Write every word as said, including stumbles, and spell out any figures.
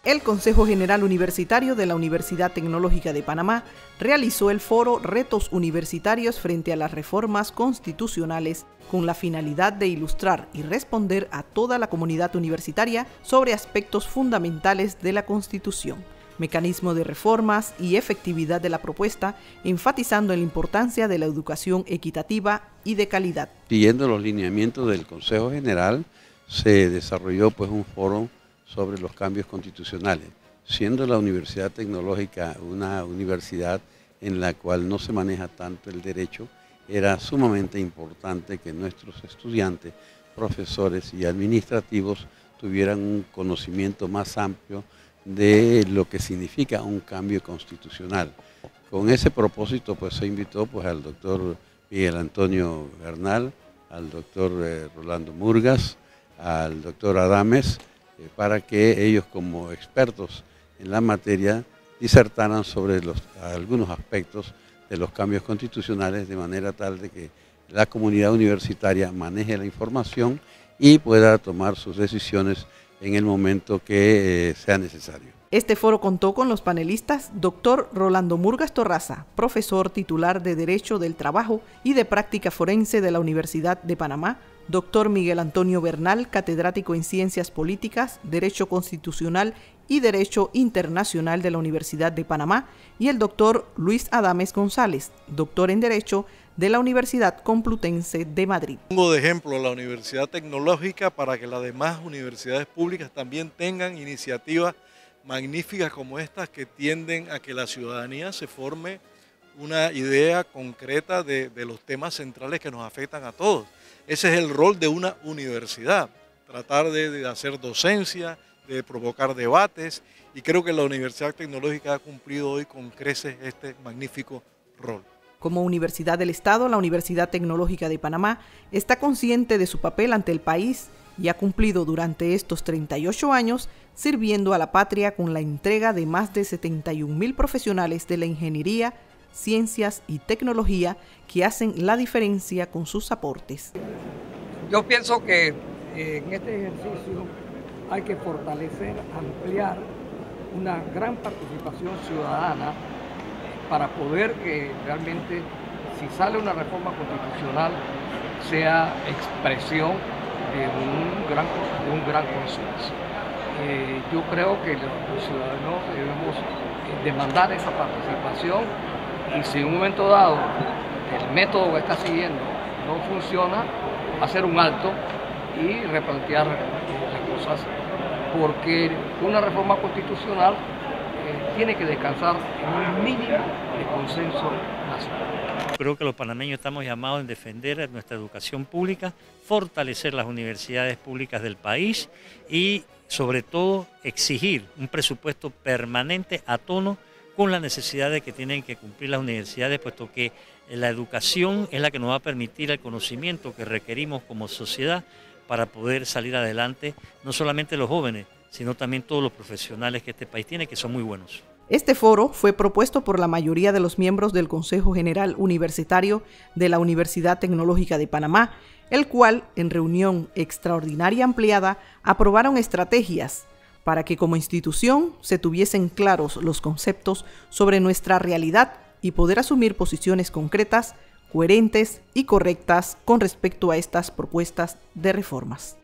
El Consejo General Universitario de la Universidad Tecnológica de Panamá realizó el foro Retos Universitarios frente a las reformas constitucionales con la finalidad de ilustrar y responder a toda la comunidad universitaria sobre aspectos fundamentales de la Constitución, mecanismo de reformas y efectividad de la propuesta, enfatizando en la importancia de la educación equitativa y de calidad. Siguiendo los lineamientos del Consejo General, se desarrolló pues un foro sobre los cambios constitucionales, siendo la Universidad Tecnológica una universidad en la cual no se maneja tanto el derecho, era sumamente importante que nuestros estudiantes, profesores y administrativos tuvieran un conocimiento más amplio de lo que significa un cambio constitucional. Con ese propósito pues se invitó pues al doctor Miguel Antonio Bernal, al doctor eh, Rolando Murgas, al doctor Adames, eh, para que ellos como expertos en la materia disertaran sobre los, algunos aspectos de los cambios constitucionales de manera tal de que la comunidad universitaria maneje la información y pueda tomar sus decisiones en el momento que eh, sea necesario. Este foro contó con los panelistas doctor Rolando Murgas Torraza, profesor titular de Derecho del Trabajo y de Práctica Forense de la Universidad de Panamá, doctor Miguel Antonio Bernal, catedrático en Ciencias Políticas, Derecho Constitucional y Derecho Internacional de la Universidad de Panamá, y el doctor Luis Adames González, doctor en Derecho de la Universidad Complutense de Madrid. Pongo de ejemplo la Universidad Tecnológica para que las demás universidades públicas también tengan iniciativas magníficas como estas que tienden a que la ciudadanía se forme una idea concreta de, de los temas centrales que nos afectan a todos. Ese es el rol de una universidad, tratar de, de hacer docencia, de provocar debates, y creo que la Universidad Tecnológica ha cumplido hoy con creces este magnífico rol. Como Universidad del Estado, la Universidad Tecnológica de Panamá está consciente de su papel ante el país y ha cumplido durante estos treinta y ocho años sirviendo a la patria con la entrega de más de setenta y un mil profesionales de la ingeniería, ciencias y tecnología que hacen la diferencia con sus aportes. Yo pienso que eh, en este ejercicio hay que fortalecer, ampliar una gran participación ciudadana para poder que realmente, si sale una reforma constitucional, sea expresión de un gran, de un gran consenso. Eh, yo creo que los, los ciudadanos debemos eh, demandar esa participación, y si en un momento dado el método que está siguiendo no funciona, hacer un alto y replantear eh, las cosas, porque una reforma constitucional eh, tiene que descansar en un mínimo de consenso nacional. Creo que los panameños estamos llamados a defender nuestra educación pública, fortalecer las universidades públicas del país y sobre todo exigir un presupuesto permanente a tono con la necesidad de que tienen que cumplir las universidades, puesto que la educación es la que nos va a permitir el conocimiento que requerimos como sociedad para poder salir adelante, no solamente los jóvenes, sino también todos los profesionales que este país tiene, que son muy buenos. Este foro fue propuesto por la mayoría de los miembros del Consejo General Universitario de la Universidad Tecnológica de Panamá, el cual, en reunión extraordinaria ampliada, aprobaron estrategias para que como institución se tuviesen claros los conceptos sobre nuestra realidad y poder asumir posiciones concretas, coherentes y correctas con respecto a estas propuestas de reformas.